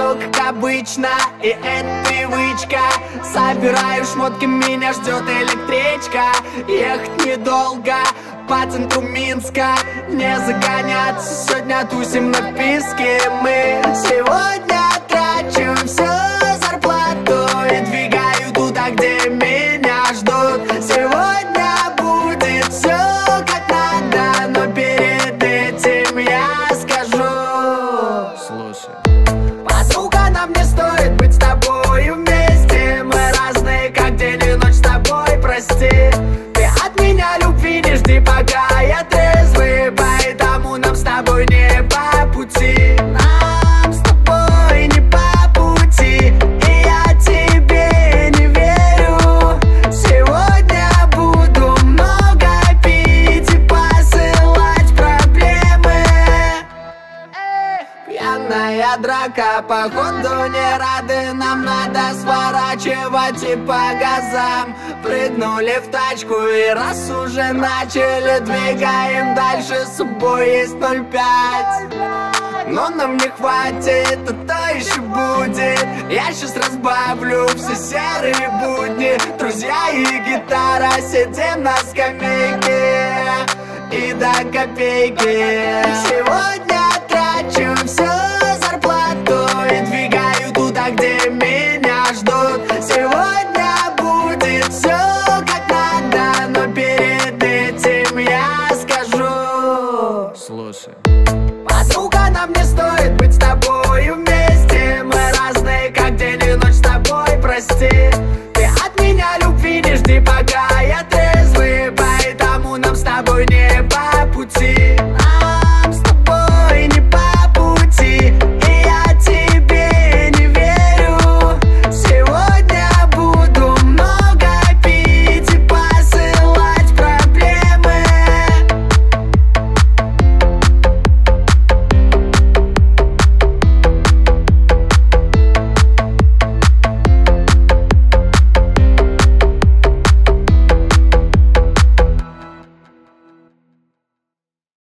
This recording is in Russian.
все как обычно, и это привычка. Собираю шмотки, меня ждет электричка. Ехать недолго по центру Минска, не загоняться, сегодня тусим на писке. Мы сегодня трачу всю зарплату и двигаю туда, где меня ждут. Сегодня будет все как надо, но перед этим я скажу: слушай, подруга, нам не стоит быть с тобой вместе. Мы разные, как день и ночь, с тобой, прости. Ты от меня любви не жди, пока я трезвый, поэтому нам с тобой не по пути. Нам с тобой не по пути, и я тебе не верю. Сегодня буду много пить и посылать проблемы. Пьяная драка, походу не рады, нам надо сворачивать и по газам. Прыгнули в тачку и раз уже начали, двигаем дальше, с собой есть 0,5. Но нам не хватит, а то еще будет. Я сейчас разбавлю все серые будни. Друзья и гитара, сидим на скамейке и до копейки. Сегодня